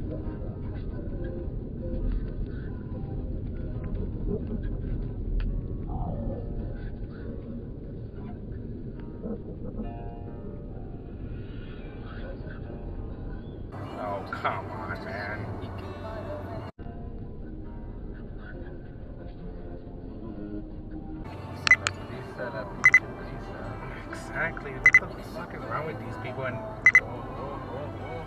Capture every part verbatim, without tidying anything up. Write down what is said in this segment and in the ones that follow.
Oh, come on, man. Exactly. What the fuck is wrong with these people? And oh, oh, oh, oh.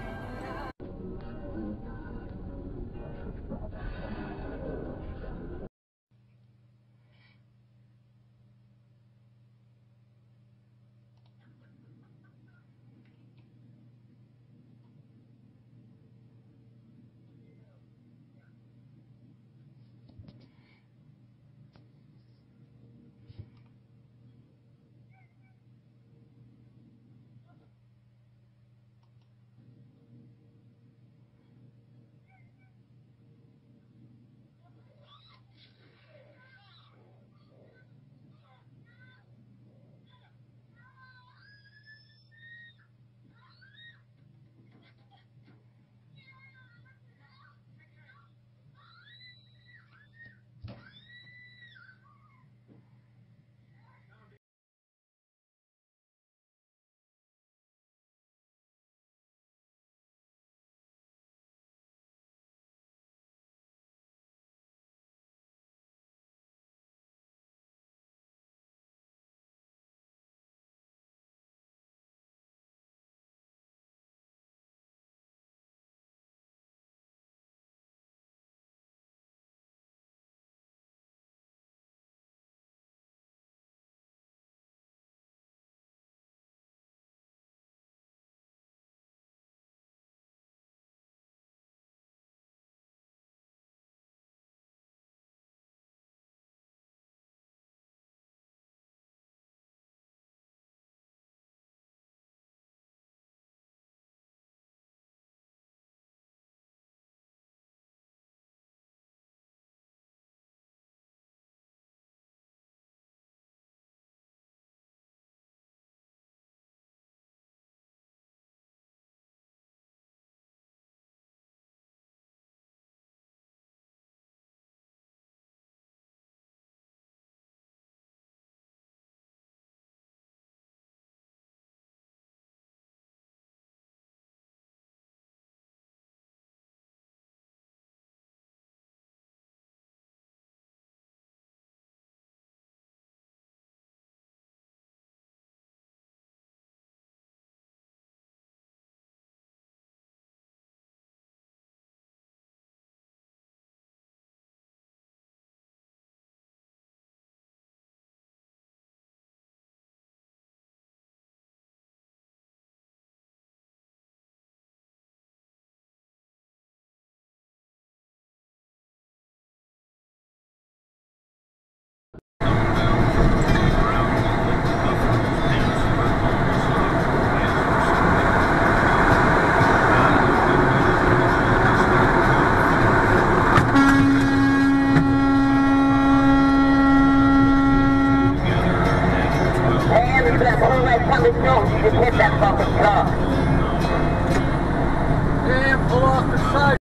Damn, pull off the side.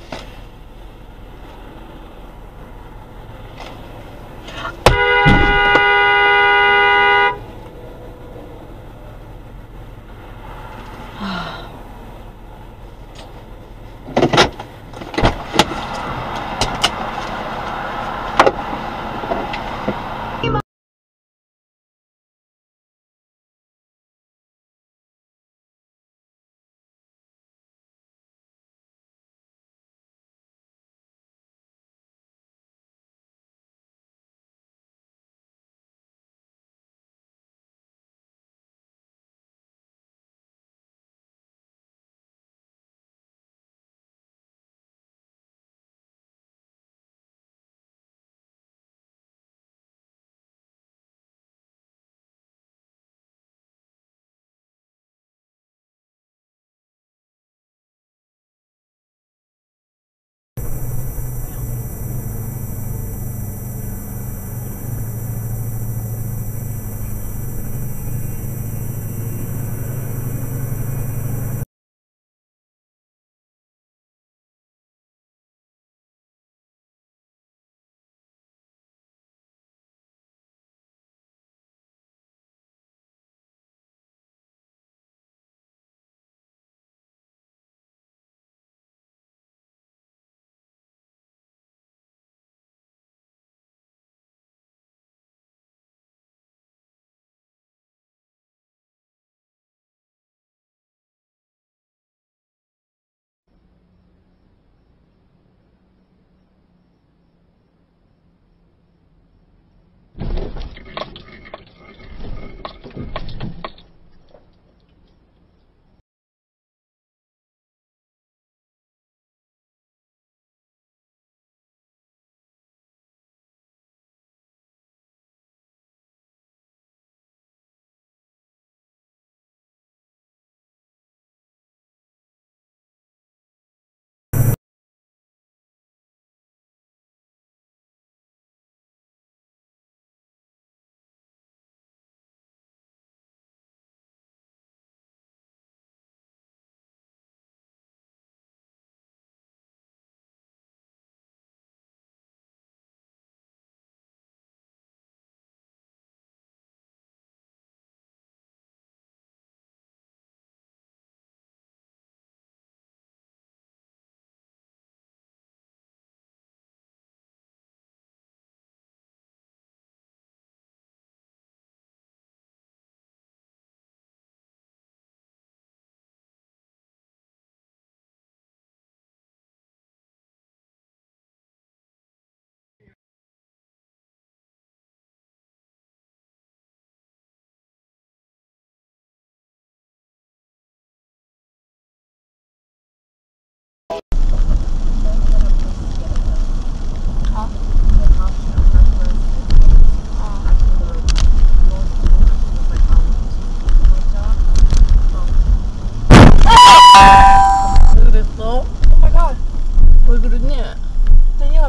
Oh.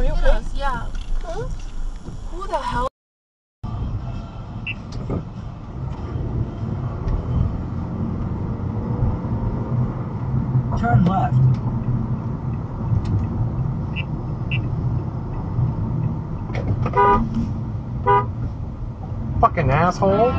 you okay? Yes, yeah. Huh? Who the hell? Turn left. Fucking asshole.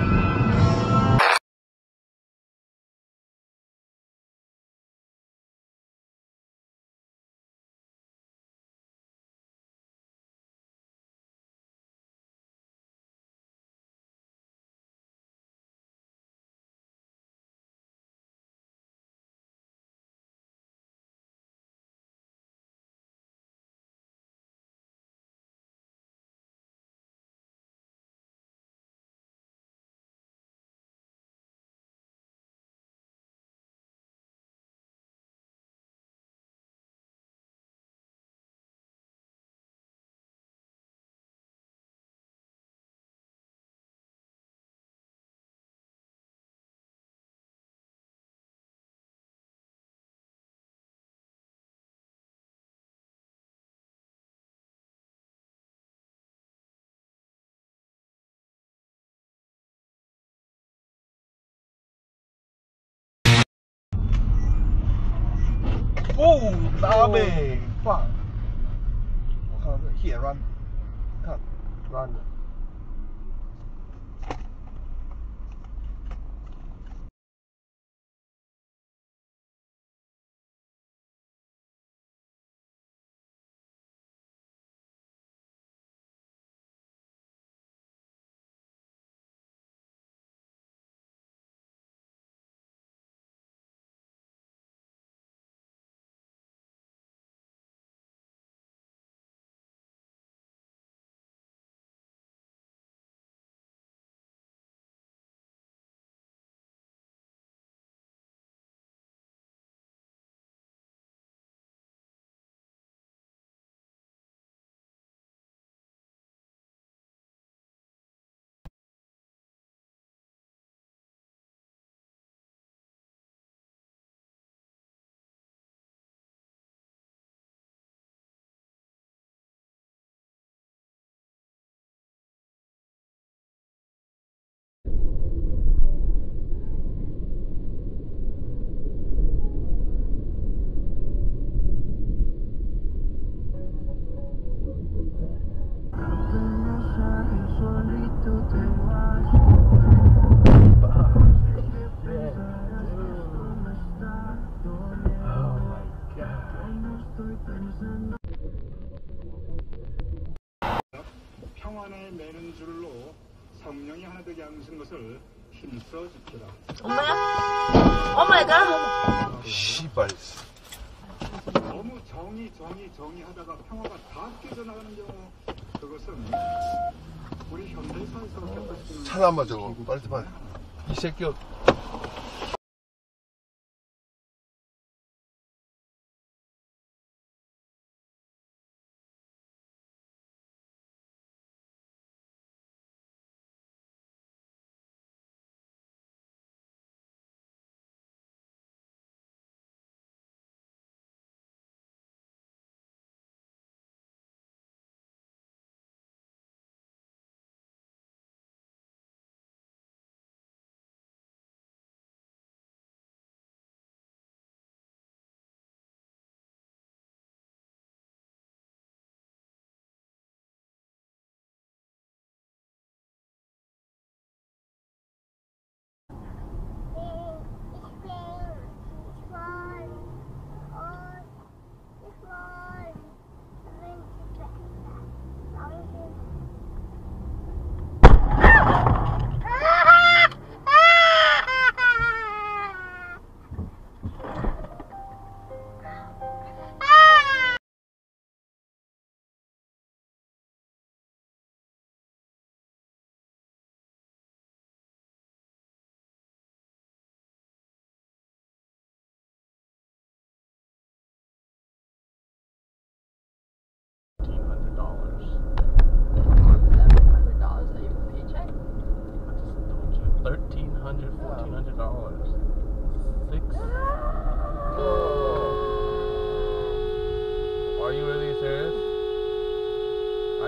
Oh, 大呗 fuck 我看到这 hit and run 看 run 的 평안에 매는 줄로 성령이 하나 되게 하시는 것을 힘써 지키라. 엄마야? 오 마이 갓. 씨발 너무 정의 정의 정의 하다가 평화가 다 깨져나가는 경우 그것은 우리 현대사에서 겪을 수 있는 차나마 저거 빨리 빨리 이 새끼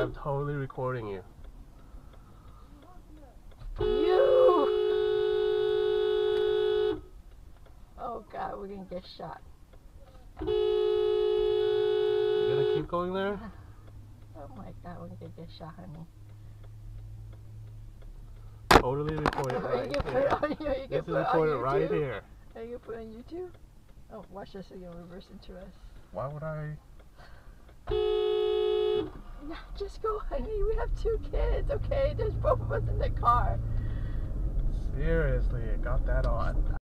I'm totally recording you. You! Oh god, we're gonna get shot. You gonna keep going there? Oh my god, we're gonna get shot, honey. Totally record it Are right you gonna put here. it on, you This gonna is put it on recorded YouTube? right here. Are you gonna put it on YouTube? Oh, watch this again, reverse into us. Why would I? No, just go, honey. We have two kids, okay? There's both of us in the car. Seriously, I got that on.